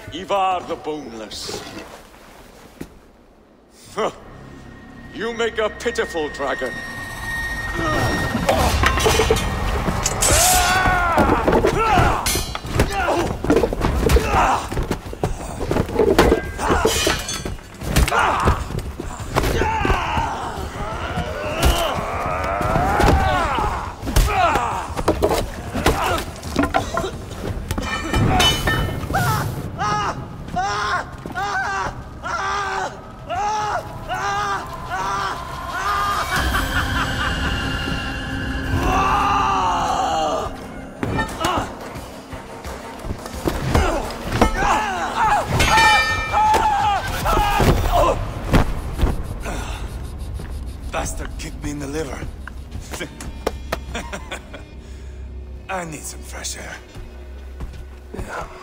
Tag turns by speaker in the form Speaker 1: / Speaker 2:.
Speaker 1: Ivar the Boneless. Huh. You make a pitiful dragon.
Speaker 2: Bastard kicked me in the liver. I need some fresh air. Yeah.